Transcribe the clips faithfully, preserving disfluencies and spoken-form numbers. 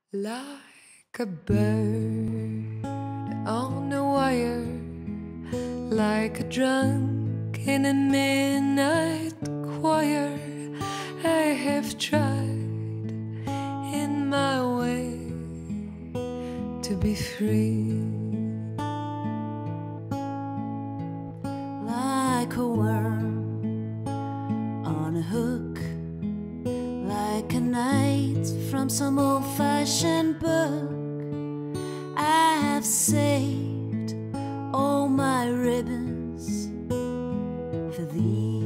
Like a bird on a wire, like a drunk in a midnight choir, I have tried in my way to be free. Like a worm on a hook, like a knight from some old-fashioned book, I have saved all my ribbons for thee.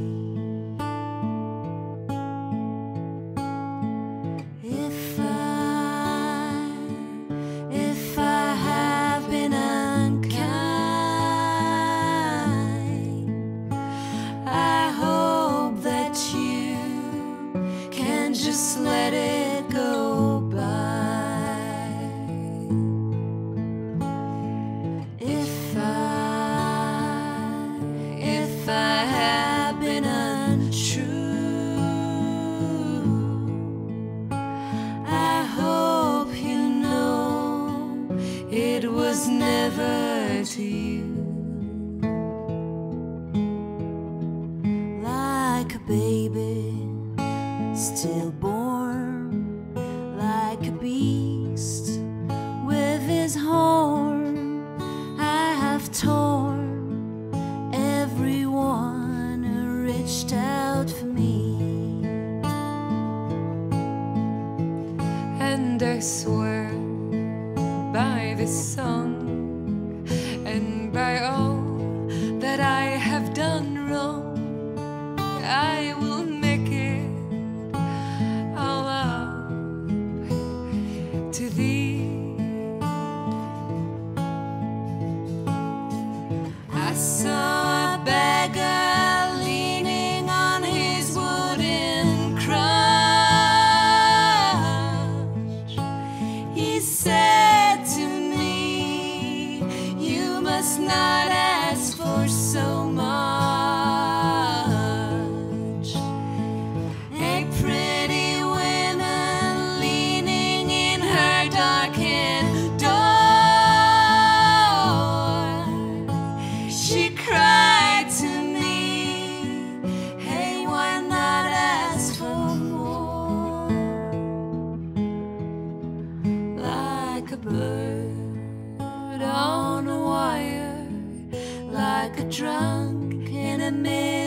If I, if I have been unkind, I hope that you can just let it go by. If I, if I have been untrue, I hope you know it was never to you. Like a baby stillborn, like a beast with his horn, I have torn everyone who reached out for me. And I swear by this song and by all that I have done wrong, I will make it all up to thee. I saw a beggar leaning on his wooden crutch. He said to me, "You must not ask for so much." A pretty woman leaning in her darkened door, she cried to me, "Hey, why not ask for more?" Like a bird on a wire, like a drunk in a midnight